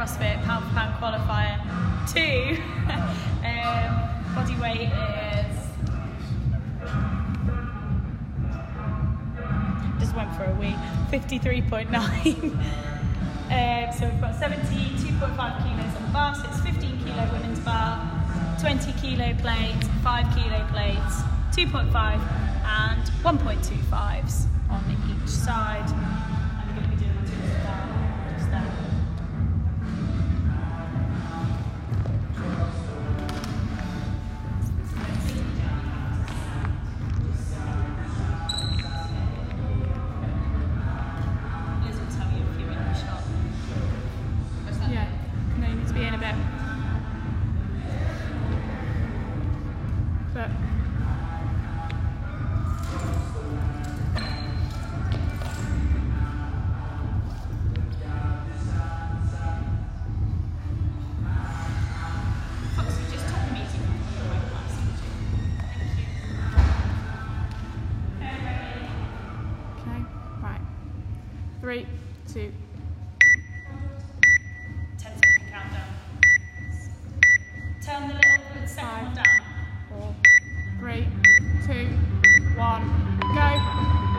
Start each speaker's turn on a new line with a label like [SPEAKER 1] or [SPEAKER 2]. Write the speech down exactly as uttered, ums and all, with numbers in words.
[SPEAKER 1] CrossFit pound for pound qualifier two. um, body weight is, just went for a wee, fifty-three point nine. um, so we've got seventy-two point five kilos on the bar, so it's fifteen kilo women's bar, twenty kilo plates, five kilo plates, two point five and one point two fives on each side. I'm going to be doing two as well, just there. Liz will tell you if you're in the shot.
[SPEAKER 2] Yeah, no, you need to be in a bit. But
[SPEAKER 1] Foxy, just talk me to the right class. Thank you.
[SPEAKER 2] okay, right. Three, two,
[SPEAKER 1] ten second countdown. Turn the little second
[SPEAKER 2] Five.
[SPEAKER 1] one down.
[SPEAKER 2] four, three, two, one, go.